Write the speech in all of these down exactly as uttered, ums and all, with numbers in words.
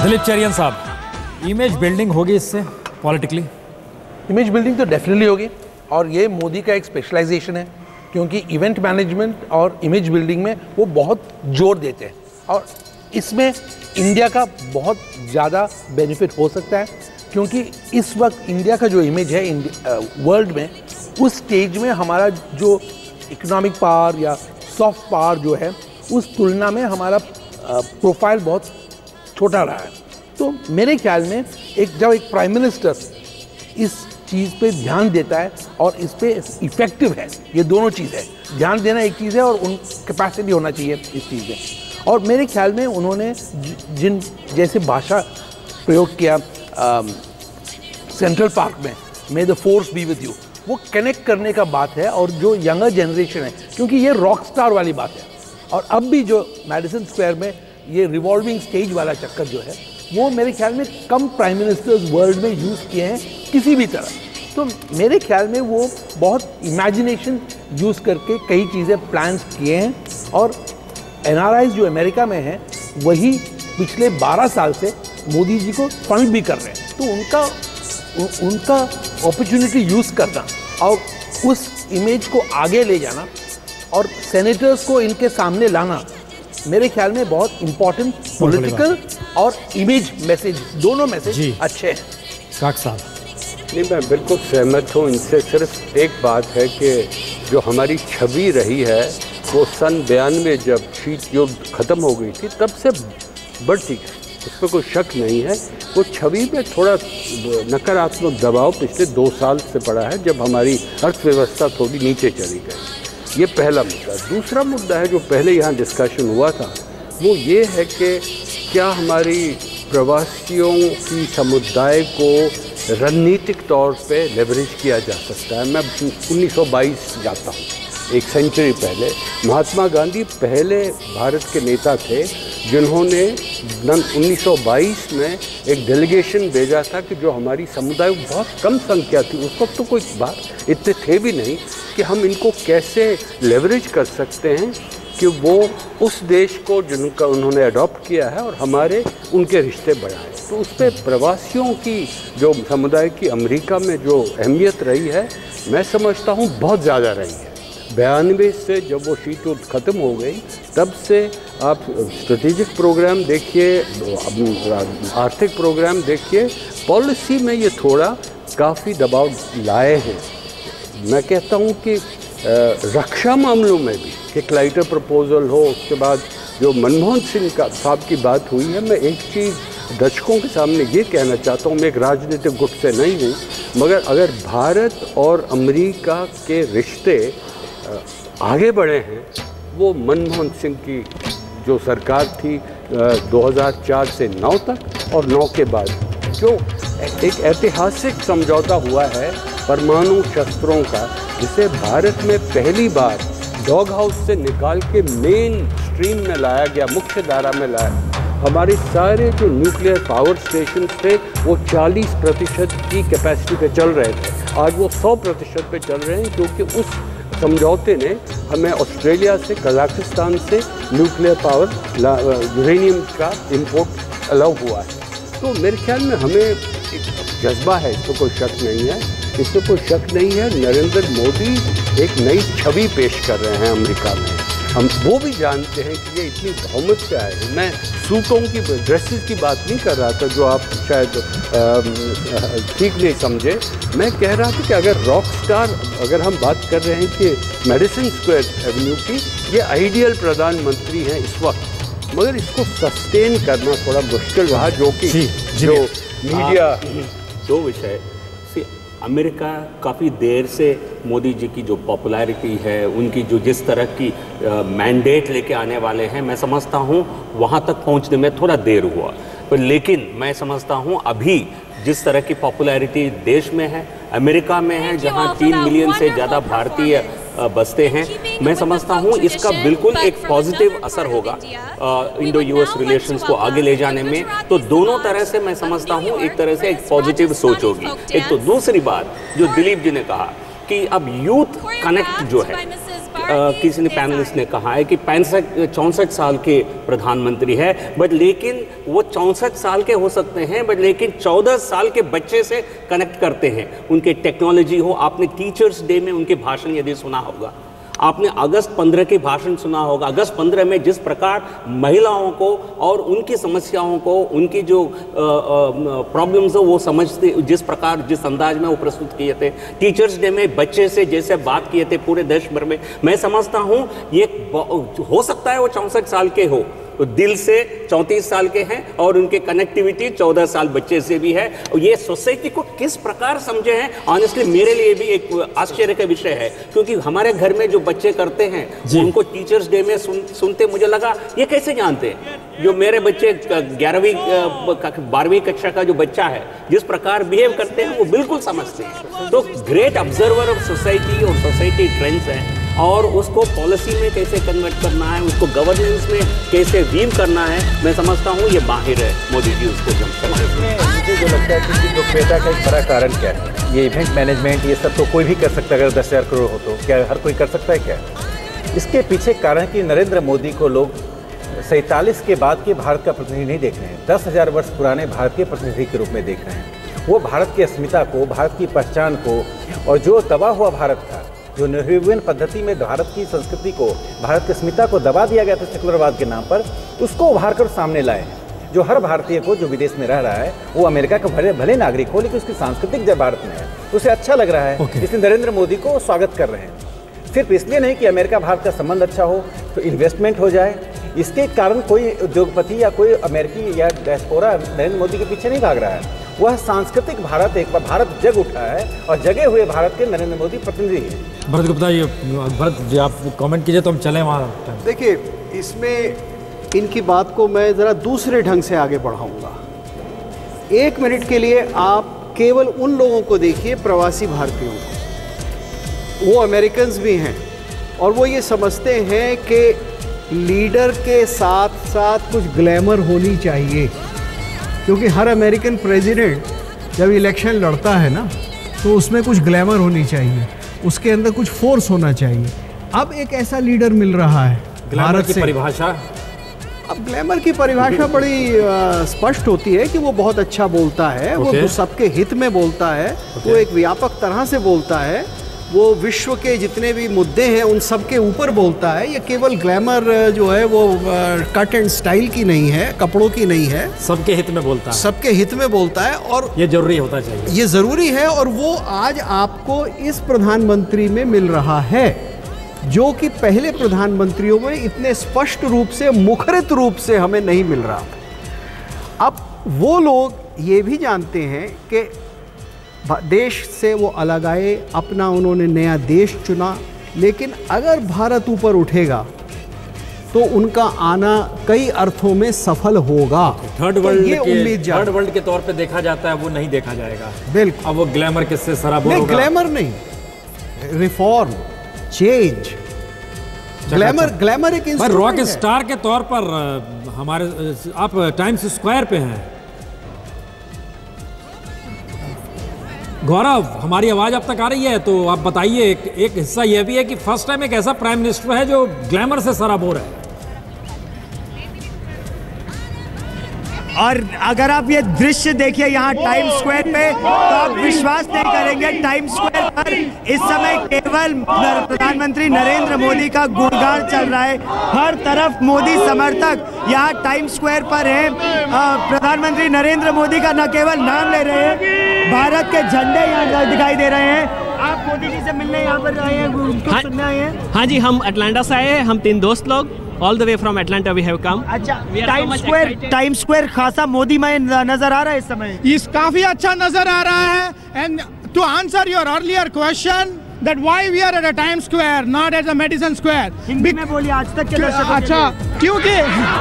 दिलीप चरियन साहब, image building होगी इससे पॉलिटिकली? इमेज बिल्डिंग तो डेफिनेटली होगी, और ये मोदी का एक स्पेशलाइजेशन है, क्योंकि इवेंट मैनेजमेंट और इमेज बिल्डिंग में वो बहुत जोर देते हैं, और इसमें इंडिया का बहुत ज़्यादा बेनिफिट हो सकता है, क्योंकि इस वक्त इंडिया का जो इमेज है वर्ल्ड में, उस स्टेज में हमारा जो इकोनॉमिक पावर या सॉफ्ट पावर जो है, उस तुलना में हमारा प्रोफाइल बहुत छोटा रहा है। तो मेरे ख्याल में एक जब एक प्राइम मिनिस्टर इस चीज़ पे ध्यान देता है और इस पे इफ़ेक्टिव है, ये दोनों चीज़ है, ध्यान देना एक चीज़ है और उन कैपेसिटी होना चाहिए इस चीज़ में। और मेरे ख्याल में उन्होंने जिन जैसे भाषा प्रयोग किया सेंट्रल पार्क में, may the force be with you, वो कनेक्ट करने का बात है, और जो यंगर जनरेशन है, क्योंकि ये रॉक स्टार वाली बात है, और अब भी जो मैडिसन स्क्वायर में ये रिवॉल्विंग स्टेज वाला चक्कर जो है, वो मेरे ख्याल में कम प्राइम मिनिस्टर्स वर्ल्ड में यूज़ किए हैं किसी भी तरह। तो मेरे ख्याल में वो बहुत इमेजिनेशन यूज़ करके कई चीज़ें प्लान्स किए हैं, और एन आर आईज़ जो अमेरिका में हैं वही पिछले बारह साल से मोदी जी को फंड भी कर रहे हैं। तो उनका उ, उनका अपॉर्चुनिटी यूज़ करना और उस इमेज को आगे ले जाना और सेनेटर्स को इनके सामने लाना, मेरे ख्याल में बहुत इम्पोर्टेंट पॉलिटिकल और इमेज मैसेज, दोनों मैसेज अच्छे हैं। काक साहब, नहीं, मैं बिल्कुल सहमत हूँ इनसे। सिर्फ एक बात है कि जो हमारी छवि रही है वो सन बयानवे जब शीत युद्ध खत्म हो गई थी तब से बढ़ती गई, उसमें कोई शक नहीं है। वो छवि में थोड़ा नकारात्मक दबाव पिछले दो साल से पड़ा है, जब हमारी अर्थव्यवस्था थोड़ी नीचे चली गई। ये पहला मुद्दा। दूसरा मुद्दा है जो पहले यहाँ डिस्कशन हुआ था, वो ये है कि क्या हमारी प्रवासियों की समुदाय को रणनीतिक तौर पे लेवरेज किया जा सकता है। मैं उन्नीस सौ बाईस जाता हूँ, एक सेंचुरी पहले। महात्मा गांधी पहले भारत के नेता थे जिन्होंने उन्नीस सौ बाईस में एक डेलीगेशन भेजा था कि जो हमारी समुदाय बहुत कम संख्या थी, उस वक्त तो कोई बात इतने थे भी नहीं, कि हम इनको कैसे लेवरेज कर सकते हैं कि वो उस देश को जिनका उन्होंने अडॉप्ट किया है और हमारे उनके रिश्ते बढ़ाएं। तो उस पर प्रवासियों की जो समुदाय की अमेरिका में जो अहमियत रही है, मैं समझता हूँ बहुत ज़्यादा रही है। बयानवे से जब वो शीत युद्ध ख़त्म हो गई, तब से आप स्ट्रेटेजिक प्रोग्राम देखिए, आर्थिक प्रोग्राम देखिए, पॉलिसी में ये थोड़ा काफ़ी दबाव लाए हैं। मैं कहता हूँ कि रक्षा मामलों में भी कि क्लाइटर प्रपोजल हो, उसके बाद जो मनमोहन सिंह का साहब की बात हुई है, मैं एक चीज़ दर्शकों के सामने ये कहना चाहता हूँ, मैं एक राजनीतिक गुट से नहीं हूँ, मगर अगर भारत और अमेरिका के रिश्ते आगे बढ़े हैं, वो मनमोहन सिंह की जो सरकार थी दो हज़ार चार से नौ तक, और नौ के बाद जो एक ऐतिहासिक समझौता हुआ है परमाणु शस्त्रों का, जिसे भारत में पहली बार डॉग हाउस से निकाल के मेन स्ट्रीम में लाया गया, मुख्य धारा में लाया। हमारे सारे जो न्यूक्लियर पावर स्टेशन थे वो चालीस प्रतिशत की कैपेसिटी पे चल रहे थे, आज वो सौ प्रतिशत पे चल रहे हैं, क्योंकि उस समझौते ने हमें ऑस्ट्रेलिया से, कजाकिस्तान से न्यूक्लियर पावर यूरेनियम का इंपोर्ट अलाउ हुआ है। तो मेरे ख्याल में हमें एक जज्बा है, इसमें कोई शक नहीं है, इसमें कोई शक नहीं है। नरेंद्र मोदी एक नई छवि पेश कर रहे हैं अमेरिका में। हम वो भी जानते हैं कि ये इतनी बहुमत से आए हैं। मैं सूटों की, ड्रेसेस की बात नहीं कर रहा था जो आप शायद ठीक नहीं समझे। मैं कह रहा था कि अगर रॉक स्टार, अगर हम बात कर रहे हैं कि मैडिसन स्क्वायर एवेन्यू की, ये आइडियल प्रधानमंत्री हैं इस वक्त, मगर इसको सस्टेन करना थोड़ा मुश्किल रहा, जो कि जो मीडिया। दो विषय, अमेरिका काफ़ी देर से मोदी जी की जो पॉपुलैरिटी है, उनकी जो जिस तरह की मैंडेट लेके आने वाले हैं, मैं समझता हूँ वहाँ तक पहुँचने में थोड़ा देर हुआ, पर लेकिन मैं समझता हूँ अभी जिस तरह की पॉपुलैरिटी देश में है, अमेरिका में है, जहाँ तीन मिलियन से ज़्यादा भारतीय बसते हैं, मैं समझता हूँ इसका बिल्कुल एक पॉजिटिव असर होगा इंडो यूएस रिलेशंस को आगे ले जाने में। तो दोनों तरह से मैं समझता हूँ एक तरह से एक पॉजिटिव सोच होगी। एक तो दूसरी बात जो दिलीप जी ने कहा कि अब यूथ कनेक्ट जो है किसी ने पैनलिस्ट ने कहा है कि पैंसठ चौंसठ साल के प्रधानमंत्री है, बट लेकिन वो चौंसठ साल के हो सकते हैं, बट लेकिन चौदह साल के बच्चे से कनेक्ट करते हैं। उनके टेक्नोलॉजी हो, आपने टीचर्स डे में उनके भाषण यदि सुना होगा, आपने अगस्त पंद्रह के भाषण सुना होगा। अगस्त पंद्रह में जिस प्रकार महिलाओं को और उनकी समस्याओं को, उनकी जो प्रॉब्लम्स हो वो समझते, जिस प्रकार जिस अंदाज में वो प्रस्तुत किए थे। टीचर्स डे में बच्चे से जैसे बात किए थे पूरे देश भर में, मैं समझता हूँ ये हो सकता है वो चौंसठ साल के हो, तो दिल से चौंतीस साल के हैं और उनके कनेक्टिविटी चौदह साल बच्चे से भी है। और ये सोसाइटी को किस प्रकार समझे हैं, ऑनेस्टली मेरे लिए भी एक आश्चर्य का विषय है, क्योंकि हमारे घर में जो बच्चे करते हैं उनको टीचर्स डे में सुन, सुनते मुझे लगा ये कैसे जानते हैं। जो मेरे बच्चे ग्यारहवीं बारहवीं कक्षा का जो बच्चा है जिस प्रकार बिहेव करते हैं वो बिल्कुल समझते हैं। तो ग्रेट ऑब्जर्वर ऑफ सोसाइटी और सोसाइटी ट्रेंड्स हैं, और उसको पॉलिसी में कैसे कन्वर्ट करना है, उसको गवर्नेंस में कैसे वीव करना है, मैं समझता हूँ ये माहिर है मोदी जी उसको जम मुझे जो लगता है कि लोकप्रियता का एक बड़ा कारण क्या है, ये इवेंट मैनेजमेंट, ये सब तो कोई भी कर सकता है। अगर दस हज़ार करोड़ हो तो क्या हर कोई कर सकता है क्या? इसके पीछे कारण कि नरेंद्र मोदी को लोग सैंतालीस के बाद के भारत का प्रतिनिधि नहीं देख रहे हैं, दस हज़ार वर्ष पुराने भारत के प्रतिनिधि के रूप में देख रहे हैं। वो भारत की अस्मिता को, भारत की पहचान को, और जो दबा हुआ भारत था, जो नेहरूवियन पद्धति में भारत की संस्कृति को, भारत की अस्मिता को दबा दिया गया था सेकुलरवाद के नाम पर, उसको उभार कर सामने लाए। जो हर भारतीय को जो विदेश में रह रहा है, वो अमेरिका का भले भले नागरिक हो, लेकिन उसकी सांस्कृतिक जब भारत में है उसे अच्छा लग रहा है, okay. इसलिए नरेंद्र मोदी को स्वागत कर रहे हैं। सिर्फ इसलिए नहीं कि अमेरिका भारत का संबंध अच्छा हो तो इन्वेस्टमेंट हो जाए, इसके कारण कोई उद्योगपति या कोई अमेरिकी या डायस्पोरा नरेंद्र मोदी के पीछे नहीं भाग रहा है। वह सांस्कृतिक भारत, एक बार भारत जग उठा है और जगे हुए भारत के नरेंद्र मोदी प्रतिनिधि हैं। भरत गुप्ता, ये भरत जी आप कमेंट कीजिए तो हम चलें वहाँ। देखिए, इसमें इनकी बात को मैं ज़रा दूसरे ढंग से आगे बढ़ाऊंगा। एक मिनट के लिए आप केवल उन लोगों को देखिए, प्रवासी भारतीयों को, वो अमेरिकन्स भी हैं और वो ये समझते हैं कि लीडर के साथ साथ कुछ ग्लैमर होनी चाहिए, क्योंकि हर अमेरिकन प्रेसिडेंट जब इलेक्शन लड़ता है ना तो उसमें कुछ ग्लैमर होनी चाहिए, उसके अंदर कुछ फोर्स होना चाहिए। अब एक ऐसा लीडर मिल रहा है भारत से। परिभाषा, अब ग्लैमर की परिभाषा बड़ी स्पष्ट होती है कि वो बहुत अच्छा बोलता है, okay. वो सबके हित में बोलता है, okay. वो एक व्यापक तरह से बोलता है, वो विश्व के जितने भी मुद्दे हैं उन सब के ऊपर बोलता है। ये केवल ग्लैमर जो है वो कट एंड स्टाइल की नहीं है, कपड़ों की नहीं है, सबके हित में बोलता है, सबके हित में बोलता है, और ये जरूरी होता चाहिए, ये ज़रूरी है। और वो आज आपको इस प्रधानमंत्री में मिल रहा है, जो कि पहले प्रधानमंत्रियों में इतने स्पष्ट रूप से, मुखरित रूप से हमें नहीं मिल रहा। अब वो लोग ये भी जानते हैं कि देश से वो अलग आए, अपना उन्होंने नया देश चुना, लेकिन अगर भारत ऊपर उठेगा तो उनका आना कई अर्थों में सफल होगा। थर्ड वर्ल्ड तो के थर्ड वर्ल्ड के तौर पे देखा जाता है, वो नहीं देखा जाएगा। बिल्कुल। अब वो ग्लैमर किससे सराबोर नहीं, होगा? ग्लैमर नहीं, रिफॉर्म, चेंज। ग्लैमर ग्लैमर एक पर रॉक स्टार के तौर पर हमारे, आप टाइम्स स्क्वायर पे हैं गौरव, हमारी आवाज़ अब तक आ रही है तो आप बताइए। एक, एक हिस्सा यह भी है कि फर्स्ट टाइम एक ऐसा प्राइम मिनिस्टर है जो ग्लैमर से सराबोर है, और अगर आप ये दृश्य देखिए यहाँ टाइम स्क्वायर पे तो आप विश्वास नहीं करेंगे, टाइम स्क्वायर पर इस समय केवल प्रधानमंत्री नरेंद्र मोदी का गुणगान चल रहा है। हर तरफ मोदी समर्थक यहाँ टाइम स्क्वायर पर हैं। प्रधानमंत्री नरेंद्र मोदी का न केवल नाम ले रहे हैं, भारत के झंडे यहाँ दिखाई दे रहे हैं। आप मोदी जी से मिलने यहाँ पर आए हैं, उनको हाँ, सुनने आए हैं? हाँ जी, हम अटलांटा से आए हैं, हम तीन दोस्त लोग, all the way from Atlanta we have come. अच्छा, टाइम स्क्वायर टाइम स्क्वायर खासा मोदीमय नजर आ रहा है इस समय। इस काफी अच्छा नजर आ रहा है। And to answer your earlier question that why we are at a Times Square, not at the Madison Square. Hindi में बोलिए आज तक के दर्शकों। अच्छा, क्योंकि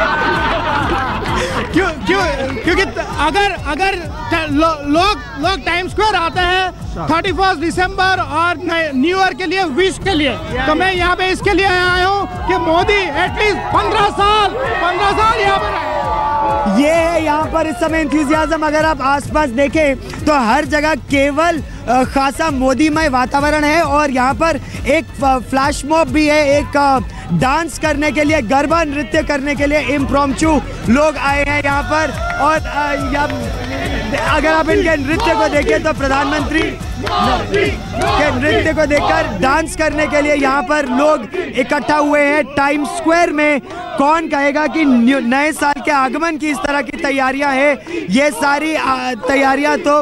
क्यों क्यों क्योंकि अगर अगर लो, लोग लोग टाइम स्क्वायर आते हैं थर्टी फर्स्ट दिसंबर और न्यू ईयर के लिए, विश के लिए, तो मैं यहाँ पे इसके लिए आया हूँ कि मोदी एटलीस्ट पंद्रह साल पंद्रह साल यहाँ पर ये है यहाँ पर इस समय एंथुसियाज्म। अगर आप आसपास देखें तो हर जगह केवल खासा मोदीमय वातावरण है और यहाँ पर एक फ्लैश मॉब भी है, एक डांस करने के लिए, गरबा नृत्य करने के लिए इम्प्रॉम्प्टू लोग आए हैं यहाँ पर। और अगर आप इनके नृत्य को देखें तो प्रधानमंत्री के नृत्य को देखकर डांस करने के लिए यहाँ पर लोग इकट्ठा हुए हैं टाइम स्क्वायर में। कौन कहेगा कि नए साल के आगमन की इस तरह की तैयारियां हैं? ये सारी तैयारियां तो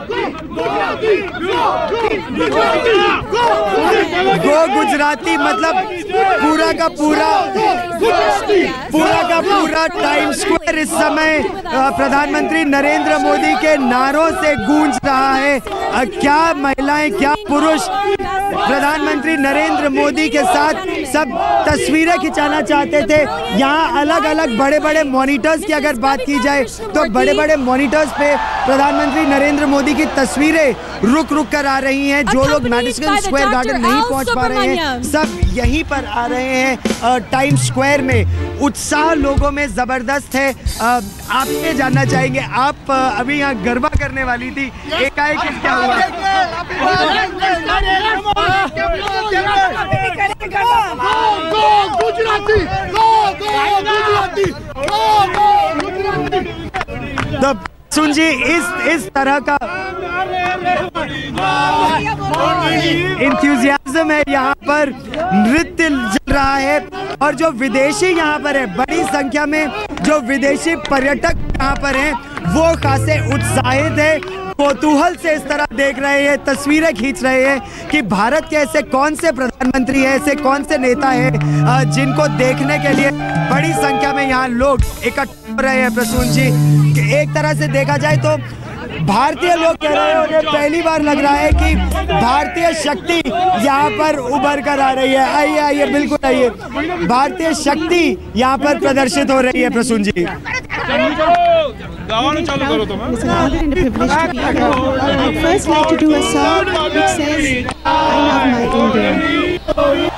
गो गुजराती मतलब पूरा का पूरा पूरा का पूरा टाइम स्क्वायर इस समय प्रधानमंत्री नरेंद्र मोदी के नारों से गूंज रहा है। क्या महिलाएं, क्या पुरुष प्रधानमंत्री नरेंद्र मोदी के साथ सब तस्वीरें खिंचाना चाहते थे। यहाँ अलग अलग बड़े बड़े मॉनिटर्स की अगर बात की जाए तो बड़े बड़े मॉनिटर्स पे प्रधानमंत्री नरेंद्र मोदी की तस्वीरें रुक रुक कर आ रही हैं। जो लोग मैडिसन स्क्वायर गार्डन नहीं पहुंच पा रहे हैं सब यहीं पर आ रहे हैं टाइम स्क्वायर में। उत्साह लोगों में जबरदस्त है। आप ये जानना चाहेंगे, आप अभी यहाँ गरबा करने वाली थी, एकाएक क्या हुआ? तो सुन जी, इस इस तरह का इंथुजियाज्म है यहाँ पर, नृत्य चल रहा है। और जो विदेशी यहाँ पर है, बड़ी संख्या में जो विदेशी पर्यटक यहाँ पर हैं वो खासे उत्साहित है, कौतूहल से इस तरह देख रहे हैं, तस्वीरें खींच रहे हैं कि भारत के ऐसे कौन से प्रधानमंत्री हैं, ऐसे कौन से नेता हैं जिनको देखने के लिए बड़ी संख्या में यहाँ लोग इकट्ठा हो रहे हैं। प्रसून जी, एक तरह से देखा जाए तो भारतीय लोग कह रहे हैं, उन्हें पहली बार लग रहा है कि भारतीय शक्ति यहाँ पर उभर कर आ रही है। आइए आइए, बिल्कुल आइए, भारतीय शक्ति यहाँ पर प्रदर्शित हो रही है। प्रसून जी, first like to do a song which says I love my India.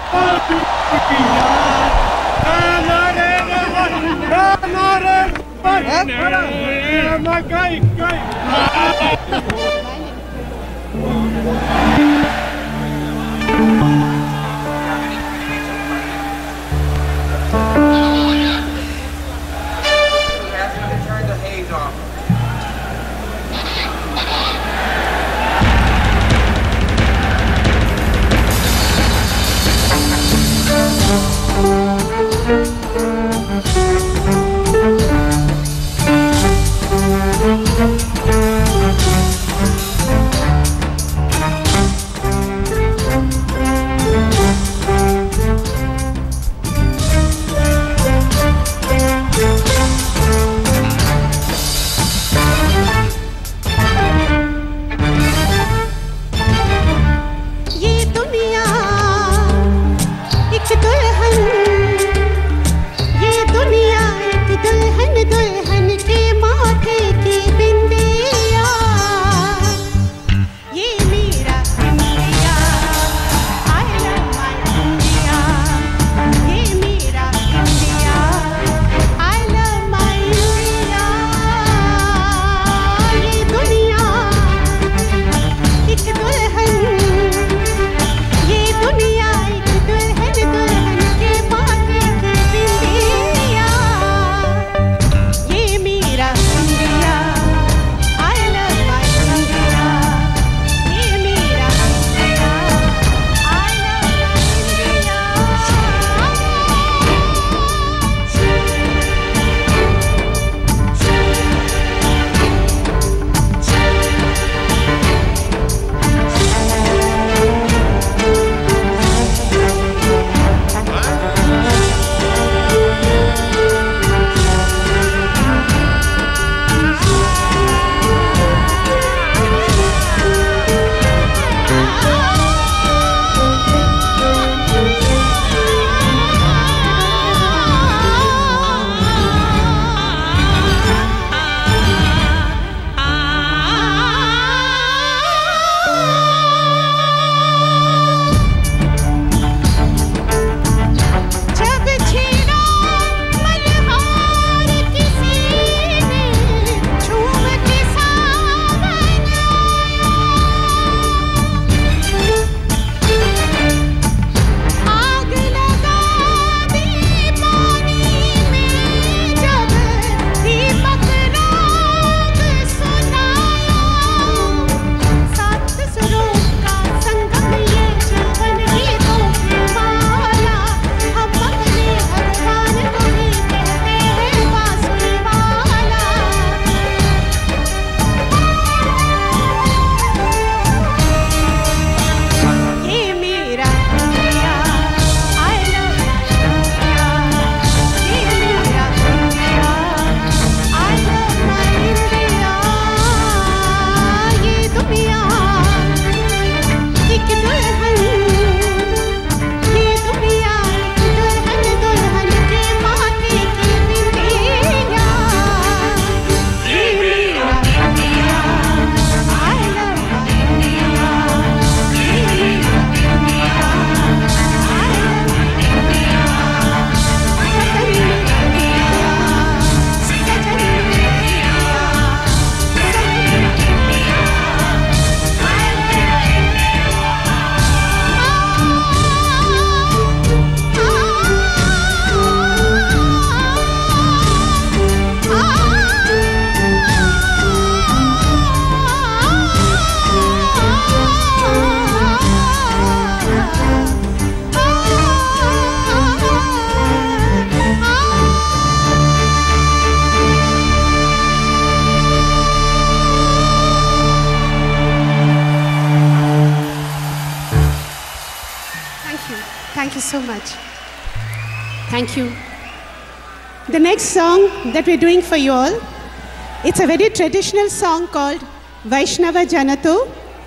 you so much. Thank you. The next song that we're doing for you all, it's a very traditional song called Vaishnava Janato.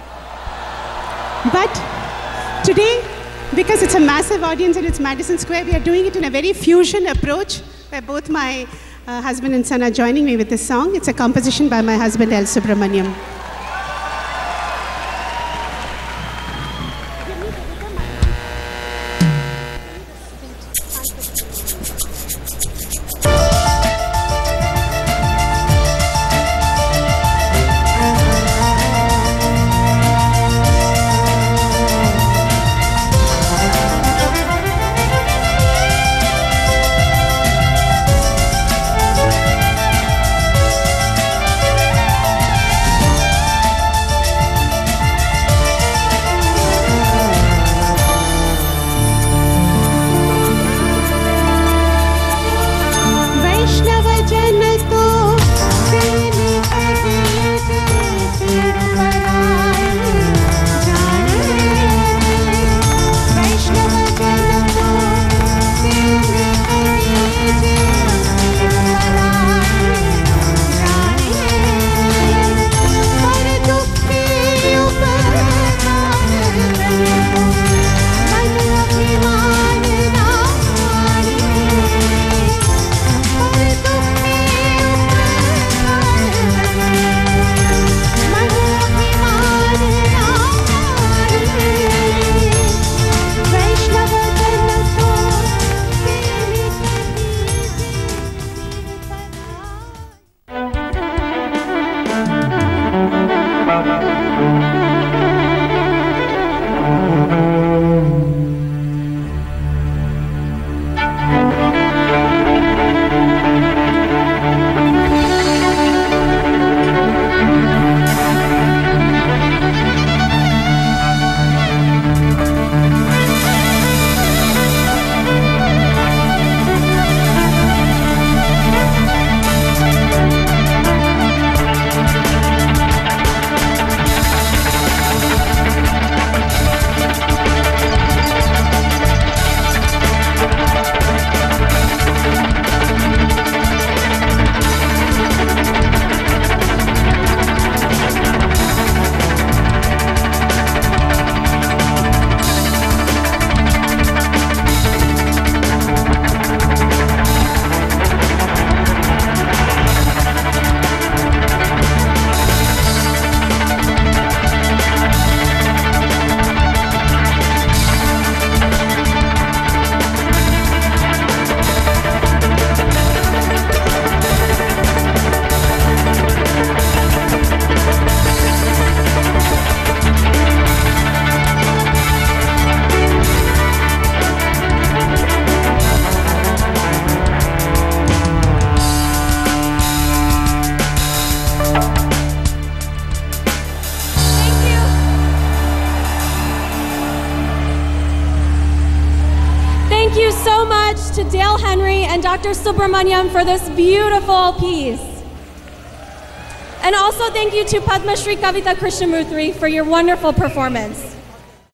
But today, because it's a massive audience and it's Madison Square, we are doing it in a very fusion approach, where both my uh, husband and son are joining me with this song. It's a composition by my husband, L. Subramaniam. Thank you so much to Dale Henry and Doctor Subramaniam for this beautiful piece. And also thank you to Padma Shri Kavita Krishnamurthy for your wonderful performance.